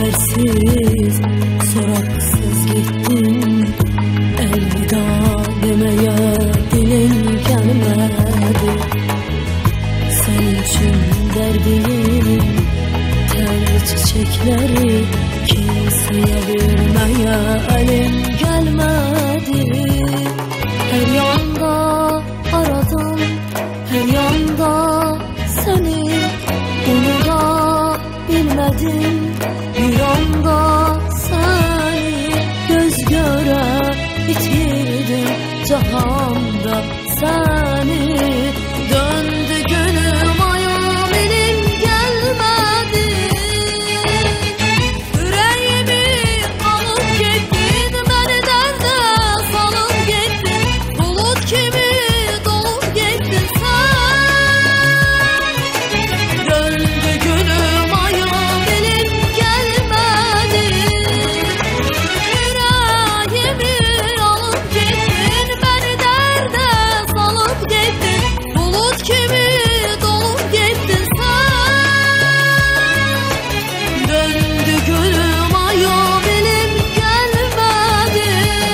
habersiz, soraksız gittin. Elveda demeye dilim gelmedi. Sen için derdinin ter çiçekleri kimseye vermeye elim gelmedi. Her yanda aradım, her yanda seni, bunu da bilmedim. Bir anda seni göz göre bitirdim cihanda seni. Döndü gönlüm ayağım elim gelmedi. Yüreğimi alıp gittin, beni derde salıp gittin. Bulut gibi dolup gittin sen. Döndü gönlüm ayağım elim gelmedi. Yüreğimi alıp gittin, beni derde salıp gittin. Bulut gibi dolup gittin sen. Döndü gönlüm ayağım elim gelmedi.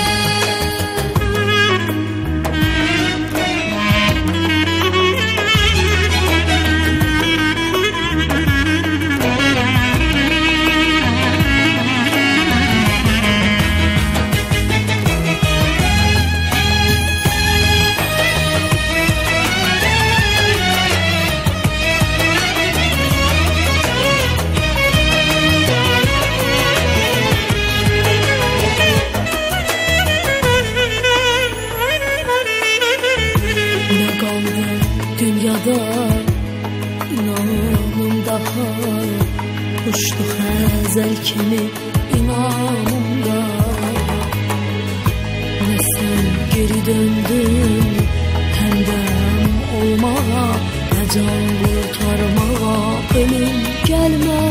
Ne kaldı dünyada inanım daha, uçtu ezel kimi imamımda. Ne sen geri döndün hemdem olmaya, ne can kurtarmaya elim gelmedi.